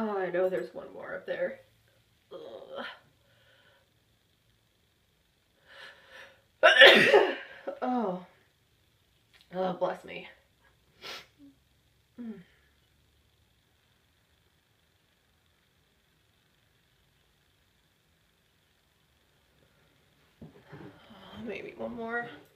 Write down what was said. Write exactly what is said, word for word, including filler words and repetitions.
Oh, I know there's one more up there. Ugh. Oh. Oh, bless me. Mm. Oh, maybe one more.